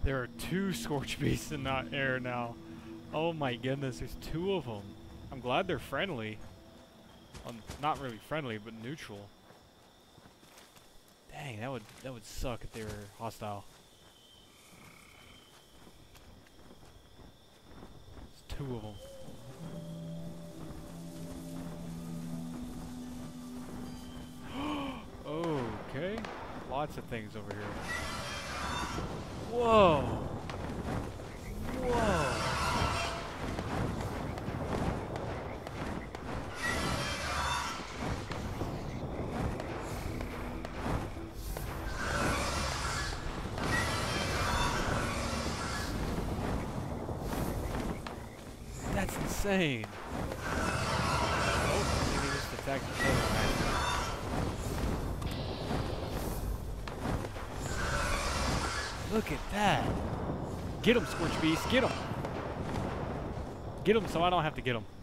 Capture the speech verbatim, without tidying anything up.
There are two Scorchbeasts in that air now. Oh my goodness, there's two of them. I'm glad they're friendly. Um, not really friendly, but neutral. Dang, that would that would suck if they were hostile. There's two of them. Okay, lots of things over here. Whoa! Whoa! That's insane. Oh, maybe they just attacked each other. Look at that. Get him, Scorchbeast. Get him. Get him so I don't have to get him.